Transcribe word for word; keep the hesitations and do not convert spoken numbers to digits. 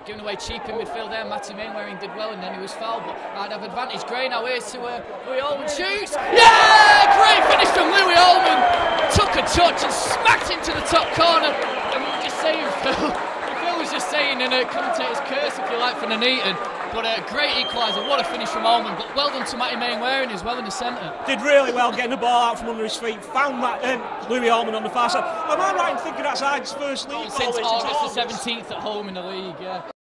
giving away cheap in midfield there. Matty Mainwaring did well and then he was fouled, but I'd have advantage. Gray now here's to uh, Louis Almond, shoots! Yeah! Great finish from Louis Almond! Took a touch and smacked him to the top corner. And we were just saying, Phil, Phil was just saying in a commentator's curse, if you like, for Nuneaton. But a great equaliser, what a finish from Almond. But well done to Matty Mainwaring as well in the centre. Did really well getting the ball out from under his feet. Found that um, Louis Almond on the far side. Am I right in thinking that's Hyde's first league goal? Since August the seventeenth at home in the league, yeah.